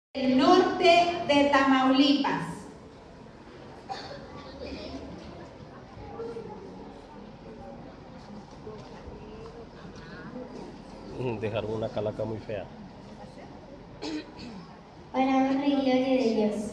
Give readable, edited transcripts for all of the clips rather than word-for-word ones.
El norte de Tamaulipas. Dejaron una calaca muy fea. Para honra y gloria de Dios.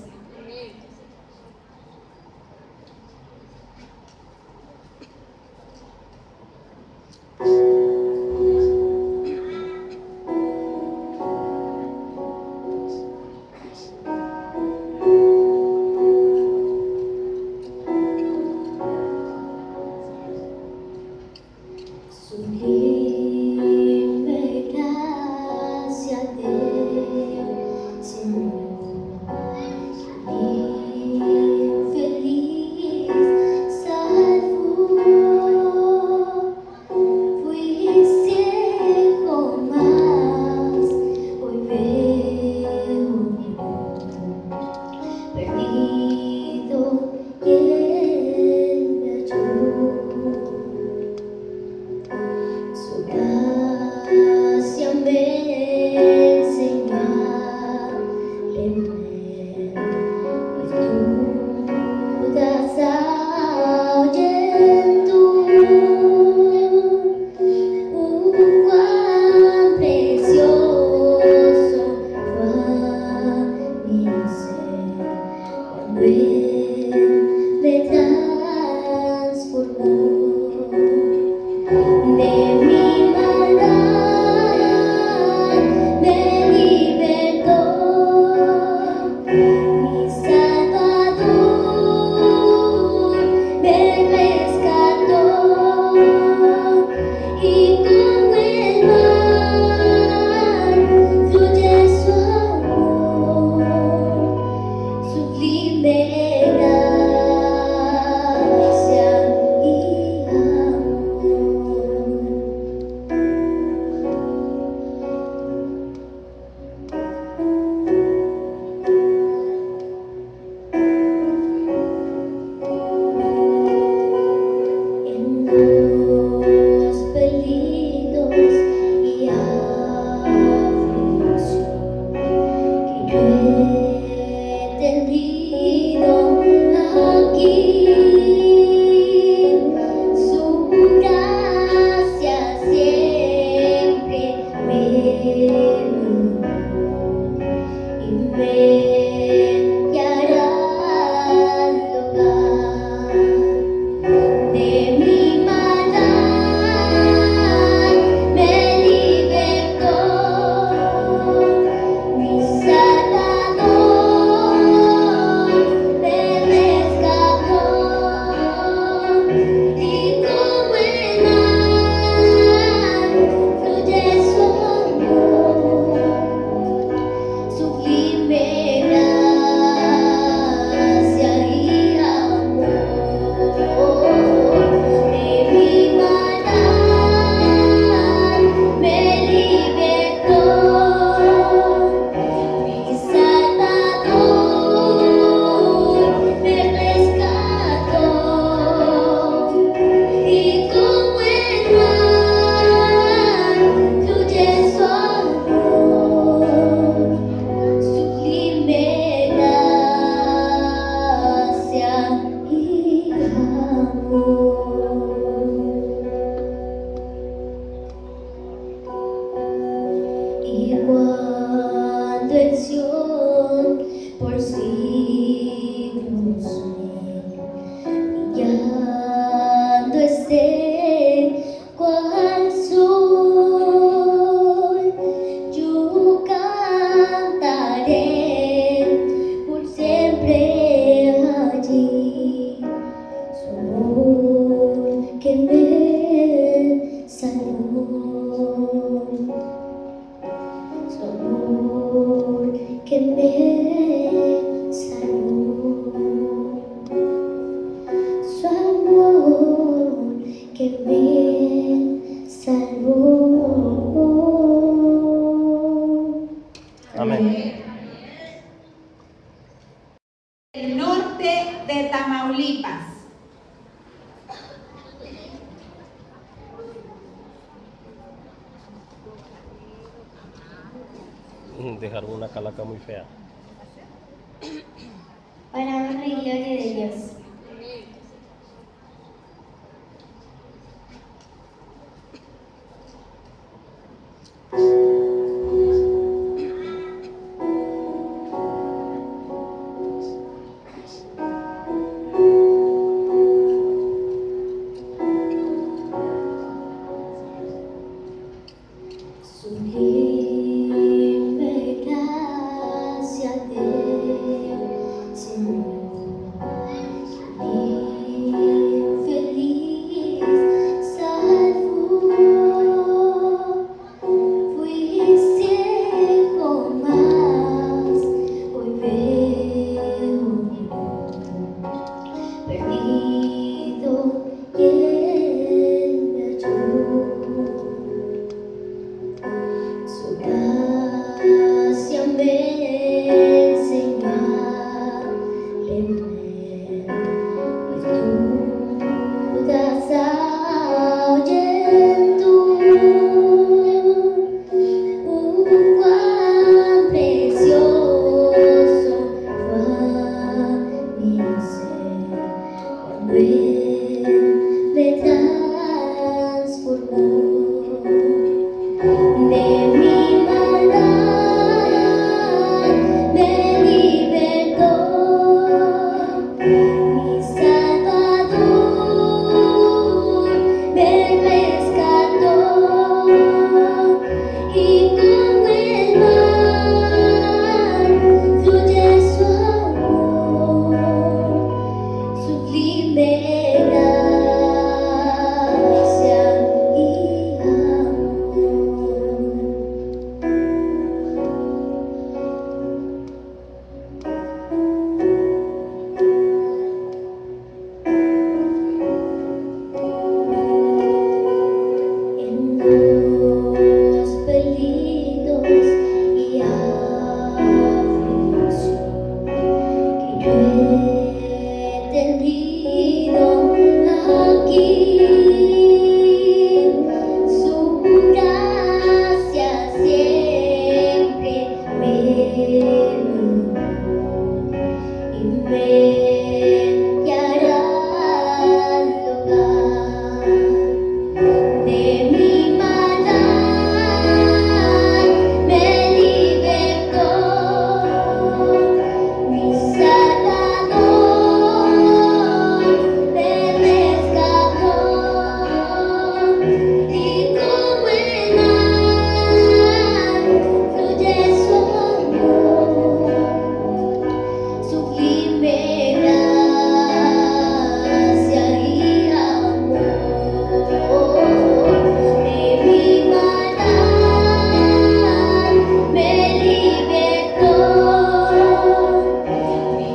Sublime gracia del Señor, infeliz salvó, fui ciego mas hoy veo, perdido y Él me halló. Su gracia me enseñó a temer virtudes ahuyentó. Cuán precioso fue mi ser cuando Él me transformó. De mi maldad me libertó, mi Salvador me rescató, y como el mar fluye su amor, sublime gracia y amor. En los peligros y aflicción que yo he tenido aquí, su gracia siempre me brindó y me guiará al hogar. De mi maldad me libertó, mi Salvador me rescató, y como el mar fluye su amor, sublime gracia y amor. De mi maldad me libertó, mi Salvador me rescató, y como el mar fluye su amor, sublime gracia y amor. Y cuando en Sion por siglos brillando esté cual sol, yo cantaré por siempre allí su amor que me salvó, su amor que me salvó, su amor que me salvó. Amén. El norte de Tamaulipas. De Dejaron una calaca muy fea. para honra y gloria de Dios. Sublime gracia del Señor, infeliz salvó. Fui ciego, mas hoy veo, perdido y Él me halló. Su gracia me enseñó a temer virtudes ahuyentó. Cuán precioso fue mi ser cuando Él me transformó. De mi maldad me libertó, mi Salvador me rescató, y como el mar fluye su amor, sublime gracia y amor. En los peligros y aflicción que yo he tenido aquí, su gracia siempre me brindó y me guiará al hogar. De mi maldad me libertó, mi Salvador me rescató, y como el mar fluye su amor, sublime gracia y amor. De mi maldad me libertó, mi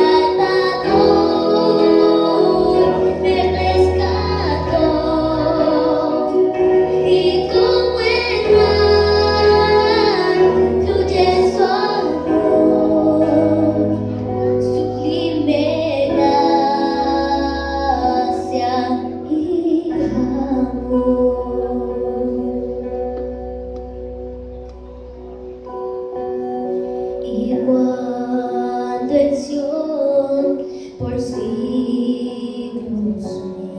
Salvador me rescató, y como el mar fluye su amor, sublime gracia y amor. Y cuando en Sion por siglos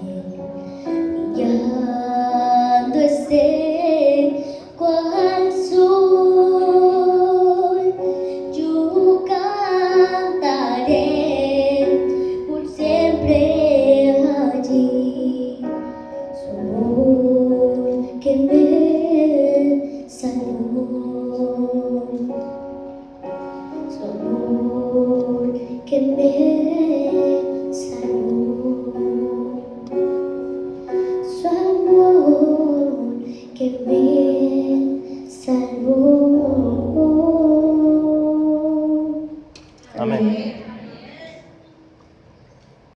brillando esté cual sol, yo cantaré por siempre allí su amor que me salvó, su amor que me salvó, su amor que me salvó.